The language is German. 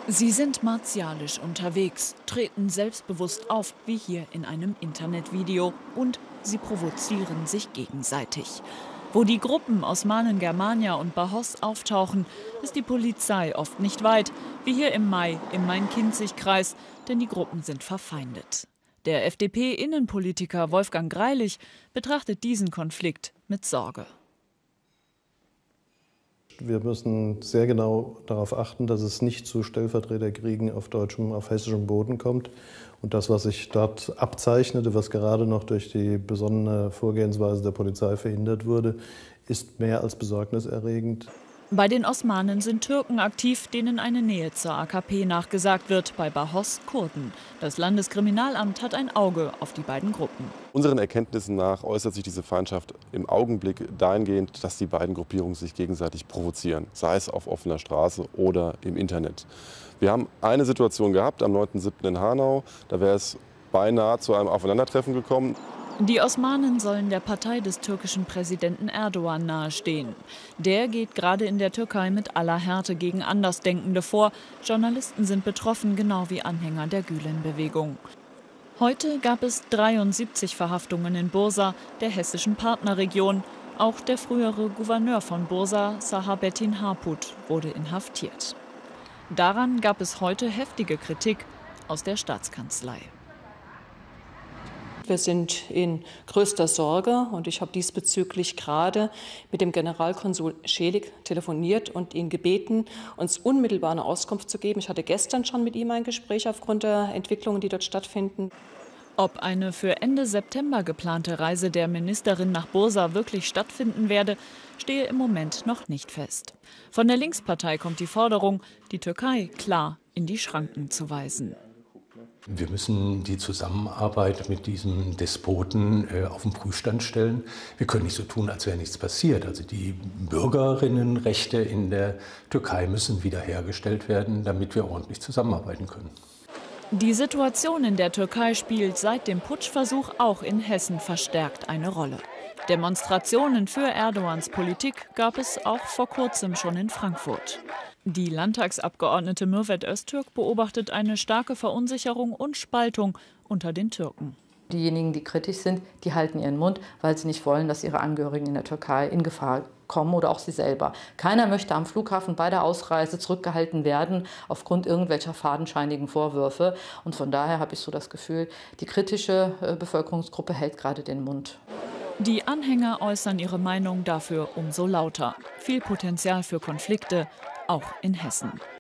Sie sind martialisch unterwegs, treten selbstbewusst auf, wie hier in einem Internetvideo, und sie provozieren sich gegenseitig. Wo die Gruppen Osmanen Germania und Bahos auftauchen, ist die Polizei oft nicht weit, wie hier im Mai im Main-Kinzig-Kreis, denn die Gruppen sind verfeindet. Der FDP-Innenpolitiker Wolfgang Greilich betrachtet diesen Konflikt mit Sorge. Wir müssen sehr genau darauf achten, dass es nicht zu Stellvertreterkriegen auf deutschem, auf hessischem Boden kommt. Und das, was sich dort abzeichnete, was gerade noch durch die besonnene Vorgehensweise der Polizei verhindert wurde, ist mehr als besorgniserregend. Bei den Osmanen sind Türken aktiv, denen eine Nähe zur AKP nachgesagt wird, bei Bahos Kurden. Das Landeskriminalamt hat ein Auge auf die beiden Gruppen. Unseren Erkenntnissen nach äußert sich diese Feindschaft im Augenblick dahingehend, dass die beiden Gruppierungen sich gegenseitig provozieren, sei es auf offener Straße oder im Internet. Wir haben eine Situation gehabt am 9.7. in Hanau, da wäre es beinahe zu einem Aufeinandertreffen gekommen. Die Osmanen sollen der Partei des türkischen Präsidenten Erdogan nahestehen. Der geht gerade in der Türkei mit aller Härte gegen Andersdenkende vor. Journalisten sind betroffen, genau wie Anhänger der Gülen-Bewegung. Heute gab es 73 Verhaftungen in Bursa, der hessischen Partnerregion. Auch der frühere Gouverneur von Bursa, Sahabettin Harput, wurde inhaftiert. Daran gab es heute heftige Kritik aus der Staatskanzlei. Wir sind in größter Sorge und ich habe diesbezüglich gerade mit dem Generalkonsul Schelig telefoniert und ihn gebeten, uns unmittelbar eine Auskunft zu geben. Ich hatte gestern schon mit ihm ein Gespräch aufgrund der Entwicklungen, die dort stattfinden. Ob eine für Ende September geplante Reise der Ministerin nach Bursa wirklich stattfinden werde, stehe im Moment noch nicht fest. Von der Linkspartei kommt die Forderung, die Türkei klar in die Schranken zu weisen. Wir müssen die Zusammenarbeit mit diesem Despoten auf den Prüfstand stellen. Wir können nicht so tun, als wäre nichts passiert. Also die Bürgerinnenrechte in der Türkei müssen wiederhergestellt werden, damit wir ordentlich zusammenarbeiten können. Die Situation in der Türkei spielt seit dem Putschversuch auch in Hessen verstärkt eine Rolle. Demonstrationen für Erdogans Politik gab es auch vor kurzem schon in Frankfurt. Die Landtagsabgeordnete Mürvet Öztürk beobachtet eine starke Verunsicherung und Spaltung unter den Türken. Diejenigen, die kritisch sind, die halten ihren Mund, weil sie nicht wollen, dass ihre Angehörigen in der Türkei in Gefahr kommen oder auch sie selber. Keiner möchte am Flughafen bei der Ausreise zurückgehalten werden aufgrund irgendwelcher fadenscheinigen Vorwürfe. Und von daher habe ich so das Gefühl, die kritische Bevölkerungsgruppe hält gerade den Mund. Die Anhänger äußern ihre Meinung dafür umso lauter. Viel Potenzial für Konflikte, auch in Hessen.